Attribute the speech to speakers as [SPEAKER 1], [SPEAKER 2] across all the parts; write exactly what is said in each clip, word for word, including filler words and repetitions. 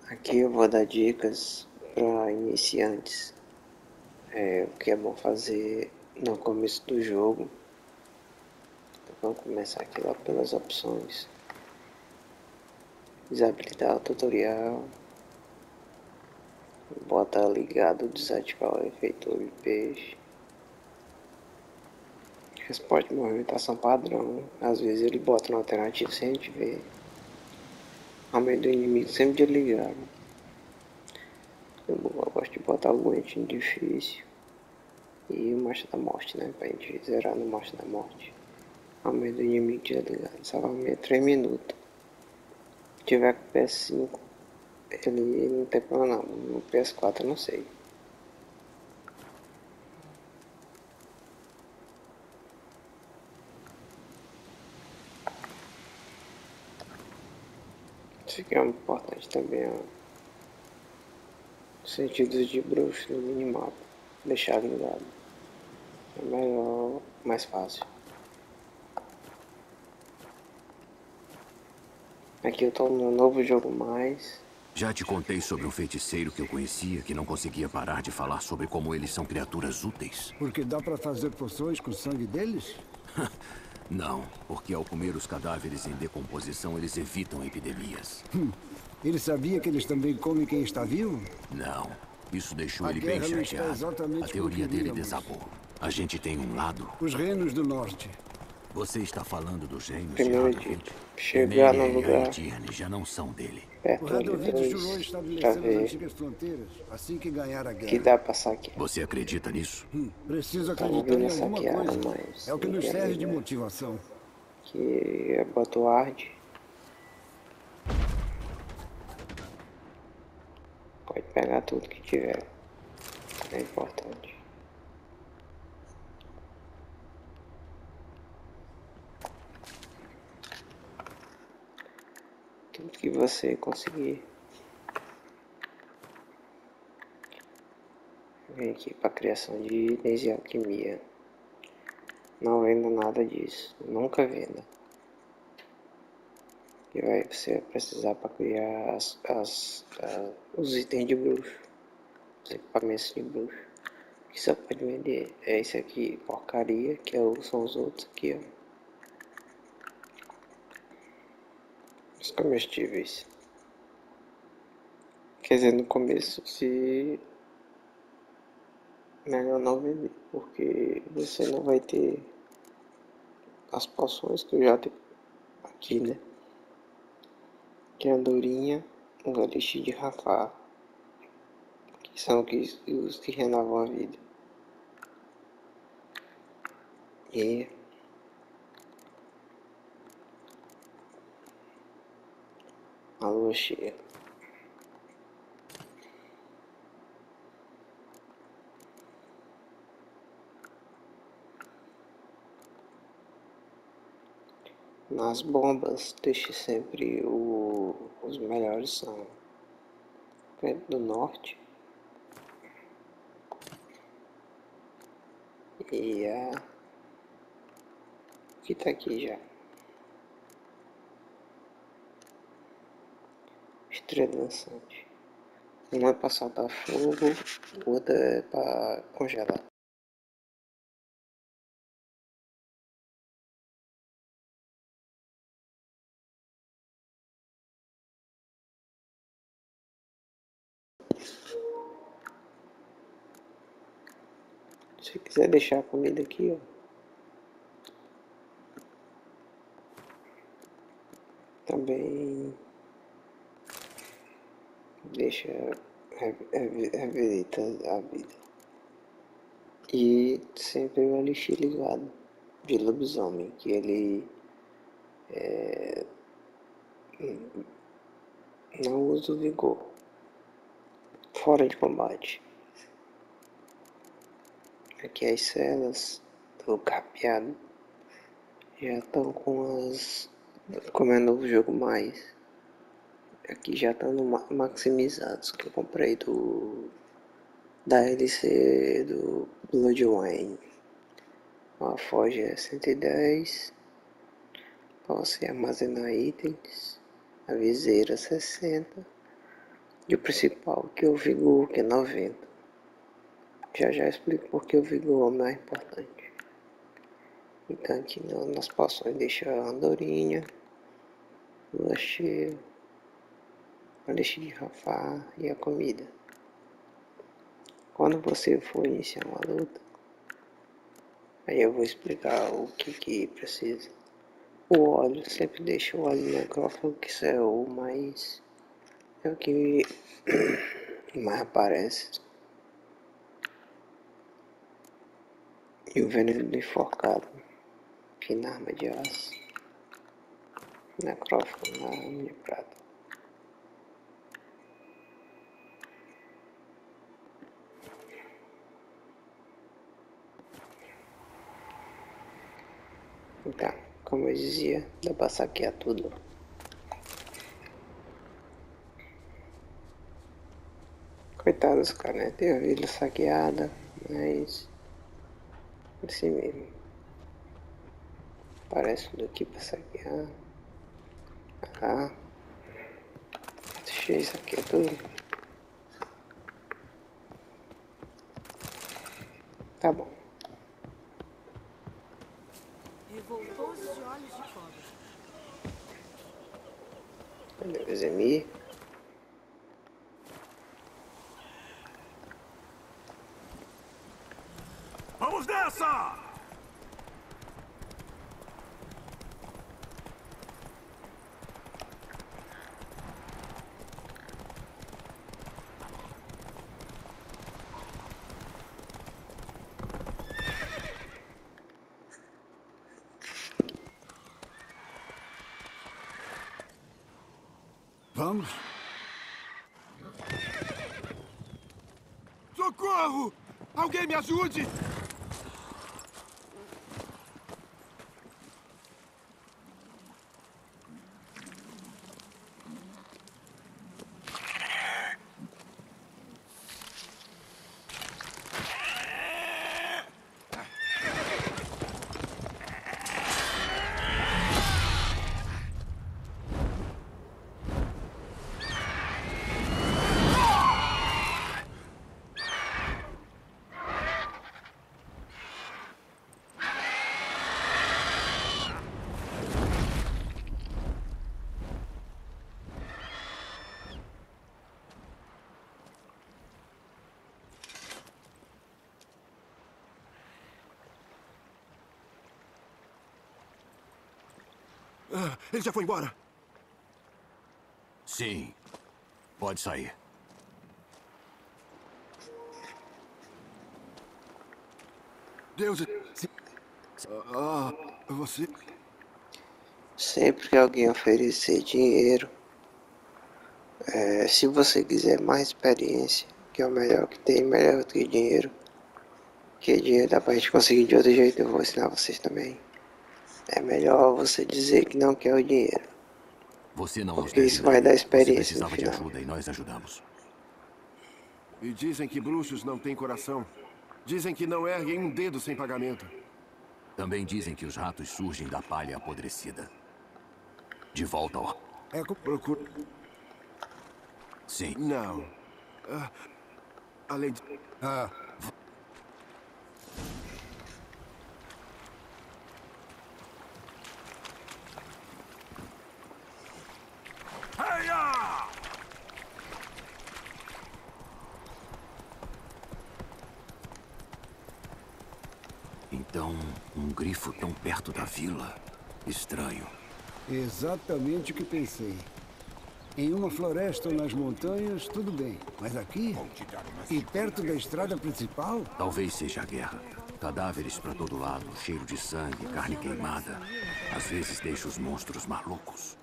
[SPEAKER 1] Aqui eu vou dar dicas para iniciantes, é, o que é bom fazer no começo do jogo. Então, vamos começar aqui logo pelas opções. Desabilitar o tutorial, bota ligado, desativar o efeito de peixe. Resposta de movimentação padrão, às vezes ele bota na alternativa sem a gente ver. Aumento do inimigo sempre desligado. Eu gosto de botar algum item difícil. E o Marcha da Morte, né? Pra gente zerar no Marcha da Morte. Aumento do inimigo desligado. Salvamento três minutos. Se tiver com o P S cinco, ele não tem problema não. No P S quatro eu não sei. Isso aqui é importante também, ó. Sentidos de bruxo no minimapa. Deixar ligado. É melhor, mais fácil. Aqui eu tô no novo jogo mais.
[SPEAKER 2] Já te contei sobre um feiticeiro que eu conhecia que não conseguia parar de falar sobre como eles são criaturas úteis.
[SPEAKER 3] Porque dá pra fazer poções com o sangue deles?
[SPEAKER 2] Não, porque ao comer os cadáveres em decomposição, eles evitam epidemias.
[SPEAKER 3] Hum. Ele sabia que eles também comem quem está vivo?
[SPEAKER 2] Não. Isso deixou
[SPEAKER 3] A
[SPEAKER 2] ele bem
[SPEAKER 3] guerra não está
[SPEAKER 2] chateado.
[SPEAKER 3] exatamente
[SPEAKER 2] A teoria
[SPEAKER 3] como
[SPEAKER 2] dele
[SPEAKER 3] queríamos.
[SPEAKER 2] desabou. A gente tem um lado.
[SPEAKER 3] Os reinos do norte.
[SPEAKER 2] Você está falando dos reinos de
[SPEAKER 1] Primeiro
[SPEAKER 2] Radovid.
[SPEAKER 1] dia. Chegar no
[SPEAKER 2] Emeria e
[SPEAKER 1] lugar
[SPEAKER 2] Aedirne já não são dele.
[SPEAKER 3] O
[SPEAKER 1] perto ali
[SPEAKER 3] Radovid jurou
[SPEAKER 1] dois,
[SPEAKER 3] estabelecer
[SPEAKER 1] pra
[SPEAKER 3] as
[SPEAKER 1] ver
[SPEAKER 3] antigas fronteiras assim que ganhar a
[SPEAKER 1] que
[SPEAKER 3] guerra.
[SPEAKER 1] dá pra saquear.
[SPEAKER 2] Você acredita nisso?
[SPEAKER 3] Hum. Preciso
[SPEAKER 1] Então,
[SPEAKER 3] acreditar em
[SPEAKER 1] vindo
[SPEAKER 3] alguma
[SPEAKER 1] saquear,
[SPEAKER 3] coisa.
[SPEAKER 1] mas
[SPEAKER 3] É o que
[SPEAKER 1] não
[SPEAKER 3] nos
[SPEAKER 1] tem
[SPEAKER 3] serve
[SPEAKER 1] ali,
[SPEAKER 3] de
[SPEAKER 1] né?
[SPEAKER 3] motivação.
[SPEAKER 1] Que é Botuard. Pode pegar tudo que tiver. É importante. Tudo que você conseguir. Vem aqui para criação de itens e alquimia. Não venda nada disso. Nunca venda. E vai você vai precisar para criar as, as, as, os itens de bruxo. Os equipamentos de bruxo. Que só pode vender. É esse aqui, porcaria, que é o, são os outros aqui, ó. Os comestíveis. Quer dizer, no começo, se melhor não vender, porque você não vai ter as poções que eu já tenho aqui, né? Que é a Andorinha, o Elixir de Rafar, que são os que, os que renovam a vida. E a lua cheia. Nas bombas, deixe sempre o, os melhores são Vento do Norte e a que tá aqui já. Estrela dançante. Uma é pra soltar fogo, outra é pra congelar. Se quiser deixar a comida aqui, ó. Também deixa reverita a vida. E sempre o elixir ligado de lobisomem, que ele é, não usa o vigor. Fora de combate. Aqui as celas do capeado já estão com as. Como é novo jogo mais. Aqui já estão maximizados que eu comprei do. Da L C do Bloodwine. A forja é cento e dez para você armazenar itens. A viseira sessenta. E o principal, que o vigor, que é noventa. Já já explico porque o vigor é mais importante. Então aqui nas poções deixa a andorinha, lua cheia, a deixa de rafar e a comida. Quando você for iniciar uma luta, aí eu vou explicar o que que precisa. O óleo, sempre deixa o óleo necrófago, que isso é o mais, é o que mais aparece. E o veneno do enforcado, que na arma de aço, necrófago na arma de prata. Então, como eu dizia, dá pra saquear tudo. Coitados, cara, né? Tem a vila saqueada, mas assim mesmo. Parece tudo aqui pra saquear. Ah, deixa isso aqui é tudo. Tá bom.
[SPEAKER 4] Revoltosos de olhos de cobra.
[SPEAKER 1] Cadê o Zemir?
[SPEAKER 2] Vamos nessa!
[SPEAKER 3] Vamos?
[SPEAKER 5] Socorro! Alguém me ajude! Ah, ele já foi embora.
[SPEAKER 2] Sim. Pode sair.
[SPEAKER 5] Deus... Ah, você...
[SPEAKER 1] Sempre que alguém oferecer dinheiro, é, se você quiser mais experiência, que é o melhor que tem, melhor do que dinheiro, que dinheiro dá pra gente conseguir de outro jeito, eu vou ensinar vocês também. É melhor você dizer que não quer o dinheiro,
[SPEAKER 2] Você não nos
[SPEAKER 1] porque
[SPEAKER 2] deve
[SPEAKER 1] isso vai
[SPEAKER 2] nada.
[SPEAKER 1] dar
[SPEAKER 2] Você
[SPEAKER 1] experiência no
[SPEAKER 2] precisava de
[SPEAKER 1] final.
[SPEAKER 2] ajuda e nós ajudamos.
[SPEAKER 5] E dizem que bruxos não têm coração. Dizem que não erguem um dedo sem pagamento.
[SPEAKER 2] Também dizem que os ratos surgem da palha apodrecida. De volta ao...
[SPEAKER 3] É com...
[SPEAKER 5] Procura...
[SPEAKER 2] Sim.
[SPEAKER 5] Não. Ah, além de...
[SPEAKER 3] Ah,
[SPEAKER 2] Heia! Então, um grifo tão perto da vila? Estranho.
[SPEAKER 3] exatamente o que pensei. Em uma floresta ou nas montanhas, tudo bem. Mas aqui? E perto da estrada principal?
[SPEAKER 2] Talvez seja a guerra. Cadáveres pra todo lado, cheiro de sangue, carne queimada. Às vezes deixa os monstros malucos.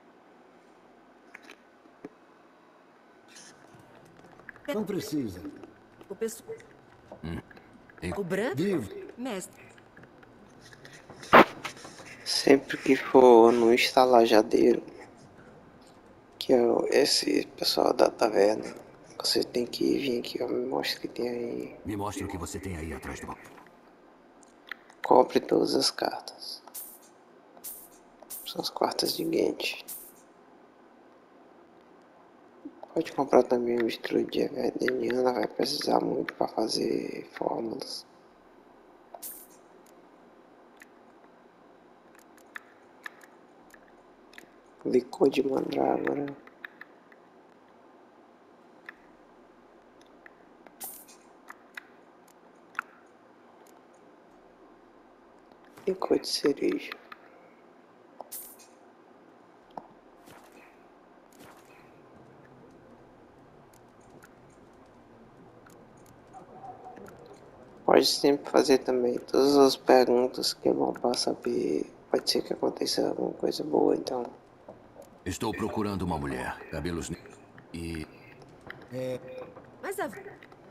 [SPEAKER 3] Não precisa.
[SPEAKER 4] O pessoal...
[SPEAKER 2] Em-
[SPEAKER 4] O branco?
[SPEAKER 3] Vivo.
[SPEAKER 4] Mestre.
[SPEAKER 1] Sempre que for no estalajadeiro, que é o- esse pessoal da taverna, você tem que vir aqui, ó, me mostra o que tem aí.
[SPEAKER 2] Me mostre o que você tem aí atrás do balcão.
[SPEAKER 1] Compre todas as cartas. São as cartas de Gent. Pode comprar também o mistura de everdeniana, vai precisar muito para fazer fórmulas. Licor de mandrágora. Licor de cereja. Pode sempre fazer também todas as perguntas que vão para saber. Pode ser que aconteça alguma coisa boa, então.
[SPEAKER 2] Estou procurando uma mulher, cabelos negros e...
[SPEAKER 4] Mas a...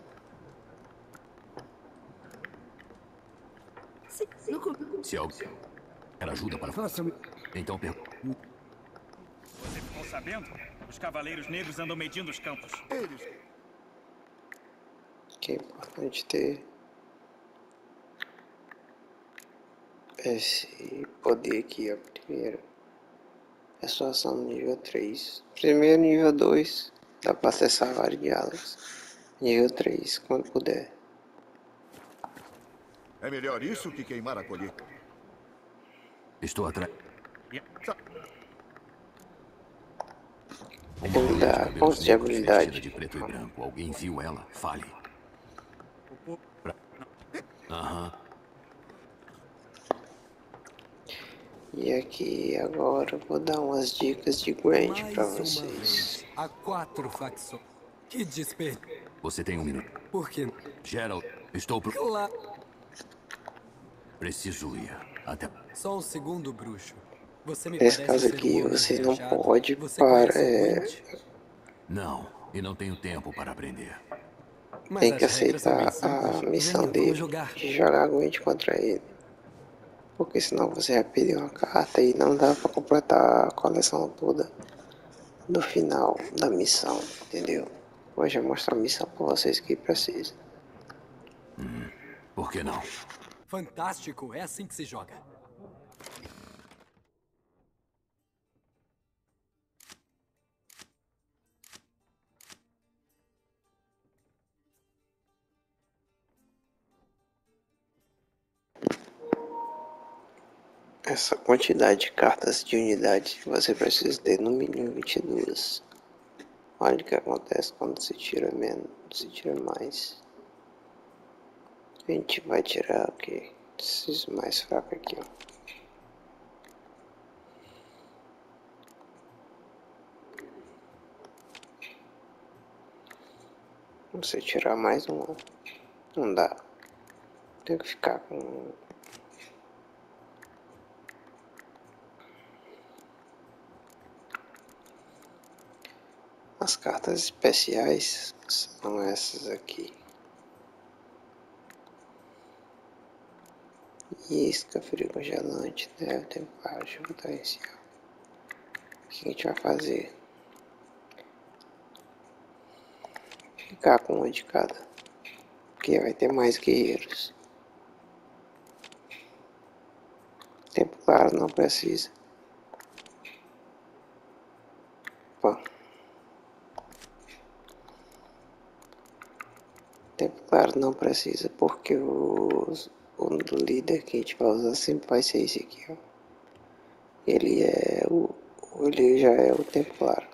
[SPEAKER 4] Sim, no com-
[SPEAKER 2] Se alguém quer ajuda para...
[SPEAKER 3] Faça-me.
[SPEAKER 2] Então pergunta.
[SPEAKER 6] Você ficou sabendo? Os Cavaleiros Negros andam medindo os campos.
[SPEAKER 1] Que é importante ter esse poder aqui, ó. Primeiro, é só ação no nível três. Primeiro, nível dois, dá pra acessar vários diálogos. Nível três, quando puder.
[SPEAKER 7] É melhor isso que queimar a colheita.
[SPEAKER 2] Estou atrás. Uma
[SPEAKER 1] Ele
[SPEAKER 2] mulher de
[SPEAKER 1] dá
[SPEAKER 2] cabelos
[SPEAKER 1] pontos de
[SPEAKER 2] negros
[SPEAKER 1] habilidade.
[SPEAKER 2] vestida de preto e branco. Alguém viu ela? Fale. Pra- Aham.
[SPEAKER 1] E aqui agora eu vou dar umas dicas de grind pra vocês.
[SPEAKER 8] Há quatro facções. Que desperdício.
[SPEAKER 2] Você tem um minuto.
[SPEAKER 8] Por quê?
[SPEAKER 2] Gerald, estou pro...
[SPEAKER 8] Claro.
[SPEAKER 2] Preciso ir. Até...
[SPEAKER 8] Só um segundo, bruxo. Você me
[SPEAKER 1] Nesse
[SPEAKER 8] parece
[SPEAKER 1] caso
[SPEAKER 8] ser um
[SPEAKER 1] aqui
[SPEAKER 8] homem
[SPEAKER 1] você não
[SPEAKER 8] viajado.
[SPEAKER 1] pode
[SPEAKER 8] Você
[SPEAKER 1] para,
[SPEAKER 8] conhece o
[SPEAKER 1] é,
[SPEAKER 8] Gwent?
[SPEAKER 2] Não, e não tenho tempo para aprender.
[SPEAKER 8] Mas
[SPEAKER 1] tem que
[SPEAKER 8] as regras são bem
[SPEAKER 1] aceitar a
[SPEAKER 8] simples.
[SPEAKER 1] missão
[SPEAKER 8] Venha,
[SPEAKER 1] dele
[SPEAKER 8] vamos jogar.
[SPEAKER 1] de jogar Gwent contra ele. Porque senão você vai perder uma carta e não dá pra completar a coleção toda no final da missão, entendeu? Vou já mostrar a missão pra vocês que precisa.
[SPEAKER 2] Por que não?
[SPEAKER 8] Fantástico, é assim que se joga.
[SPEAKER 1] Essa quantidade de cartas de unidade você precisa ter no mínimo vinte e duas. Olha o que acontece quando se tira menos, se tira mais. A gente vai tirar o que? Esses mais fracos aqui, ó. Se tirar mais um, não dá. Tem que ficar com as cartas especiais, são essas aqui. Isca, frio congelante, neve, tempestade, chuva torrencial. O que a gente vai fazer? Ficar com uma de cada, porque vai ter mais guerreiros. Tempo claro não precisa. Opa. Tempo claro não precisa, porque os, o líder que a gente vai usar sempre vai ser esse aqui, ó. Ele é o. Ele já é o tempo claro.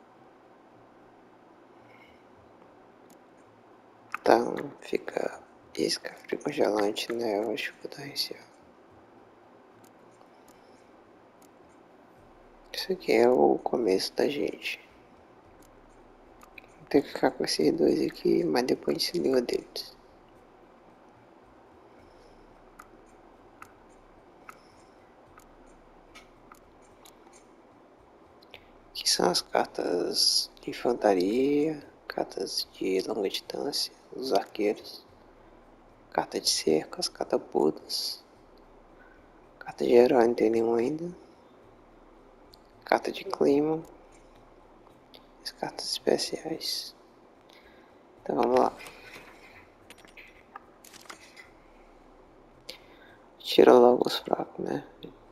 [SPEAKER 1] Então fica isca, frio congelante, neve, chuva torrencial. Isso aqui é o começo da gente. Vou ter que ficar com esses dois aqui, mas depois a gente se livra deles. Aqui são as cartas de infantaria, cartas de longa distância, os arqueiros, carta de cerco, as catapultas, carta de herói não tem nenhum ainda, carta de clima, as cartas especiais. Então vamos lá. Tira logo os fracos, né?